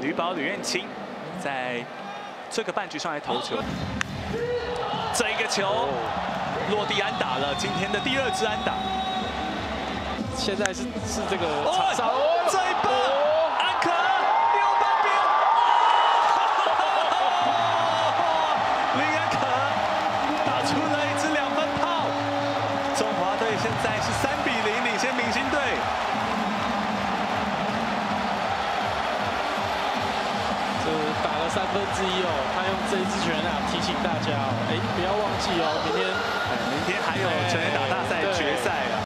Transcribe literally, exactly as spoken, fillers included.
吕宝吕彦青在这个半局上来投球，这一个球落地安打了，今天的第二支安打。 现在是是这个场上这一棒，安可右半边，林安可打出了一支两分炮，中华队现在是三比零领先明星队。 打了三分之一哦，他用这一支全垒打提醒大家哦，哎，不要忘记哦，明天， 明天还有全垒打大赛决赛啊。